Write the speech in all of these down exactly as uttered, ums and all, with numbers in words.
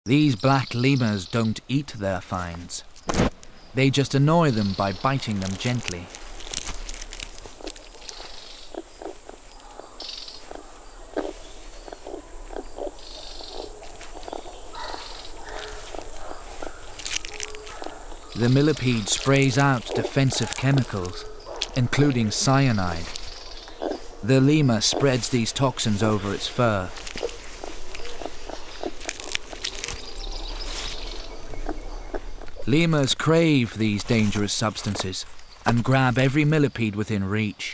These black lemurs don't eat their finds. They just annoy them by biting them gently. The millipede sprays out defensive chemicals, including cyanide. The lemur spreads these toxins over its fur. Lemurs crave these dangerous substances and grab every millipede within reach.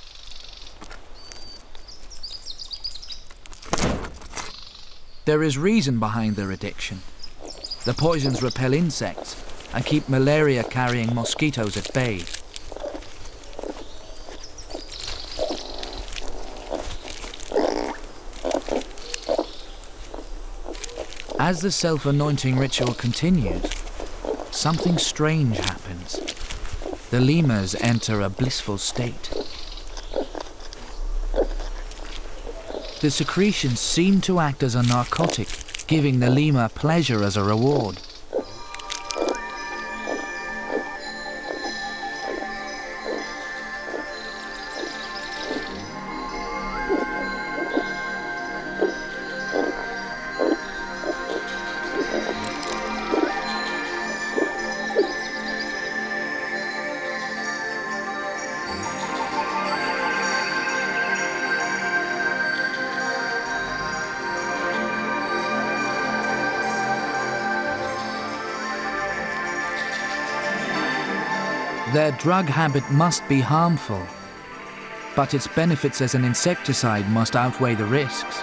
There is reason behind their addiction. The poisons repel insects and keep malaria-carrying mosquitoes at bay. As the self-anointing ritual continues, something strange happens. The lemurs enter a blissful state. The secretions seem to act as a narcotic, giving the lemur pleasure as a reward. Their drug habit must be harmful, but its benefits as an insecticide must outweigh the risks.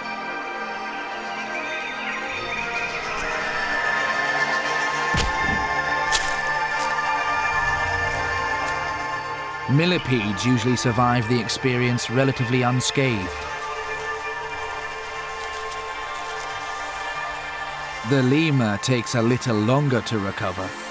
Millipedes usually survive the experience relatively unscathed. The lemur takes a little longer to recover.